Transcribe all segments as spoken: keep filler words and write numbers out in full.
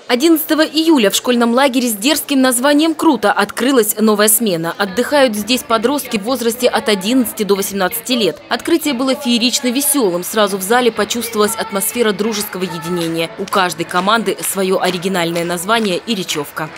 одиннадцатого июля в школьном лагере с дерзким названием «Круто» открылась новая смена. Отдыхают здесь подростки в возрасте от одиннадцати до восемнадцати лет. Открытие было феерично веселым. Сразу в зале почувствовалась атмосфера дружеского единения. У каждой команды свое оригинальное название и речевка.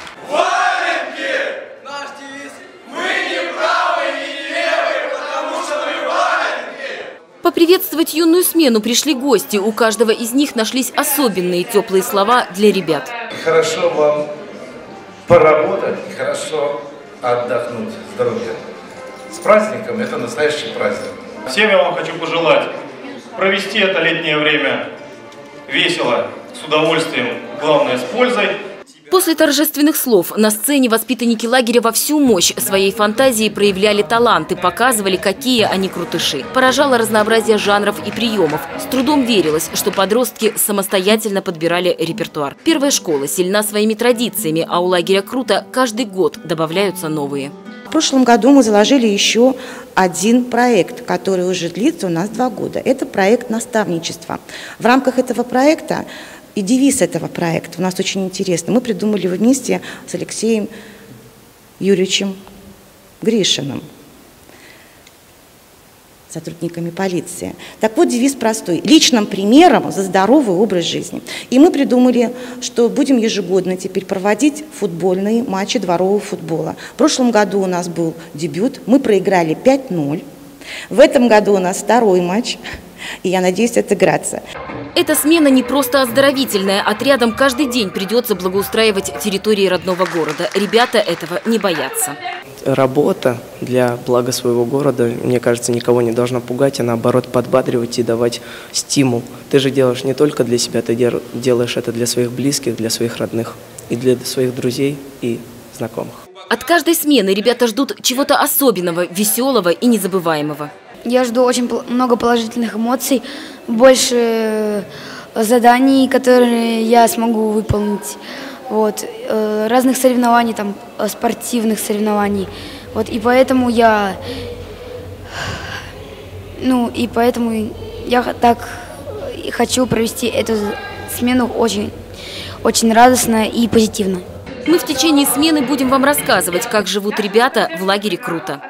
Поприветствовать юную смену пришли гости. У каждого из них нашлись особенные теплые слова для ребят. Хорошо вам поработать, хорошо отдохнуть с здоровьем. С праздником, это настоящий праздник. Всем я вам хочу пожелать провести это летнее время весело, с удовольствием, главное с пользой. После торжественных слов на сцене воспитанники лагеря во всю мощь своей фантазии проявляли таланты, показывали, какие они крутыши. Поражало разнообразие жанров и приемов. С трудом верилось, что подростки самостоятельно подбирали репертуар. Первая школа сильна своими традициями, а у лагеря «Круто» каждый год добавляются новые. В прошлом году мы заложили еще один проект, который уже длится у нас два года. Это проект наставничества. В рамках этого проекта и девиз этого проекта у нас очень интересный. Мы придумали его вместе с Алексеем Юрьевичем Гришиным, сотрудниками полиции. Так вот, девиз простой: личным примером за здоровый образ жизни. И мы придумали, что будем ежегодно теперь проводить футбольные матчи дворового футбола. В прошлом году у нас был дебют, мы проиграли пять ноль. В этом году у нас второй матч, и я надеюсь отыграться. Эта смена не просто оздоровительная. Отрядам каждый день придется благоустраивать территории родного города. Ребята этого не боятся. Работа для блага своего города, мне кажется, никого не должна пугать, а наоборот подбадривать и давать стимул. Ты же делаешь не только для себя, ты делаешь это для своих близких, для своих родных, и для своих друзей и знакомых. От каждой смены ребята ждут чего-то особенного, веселого и незабываемого. Я жду очень много положительных эмоций, больше заданий, которые я смогу выполнить, вот, разных соревнований, там, спортивных соревнований, вот, и поэтому я, ну, и поэтому я так хочу провести эту смену очень, очень радостно и позитивно. Мы в течение смены будем вам рассказывать, как живут ребята в лагере «Круто».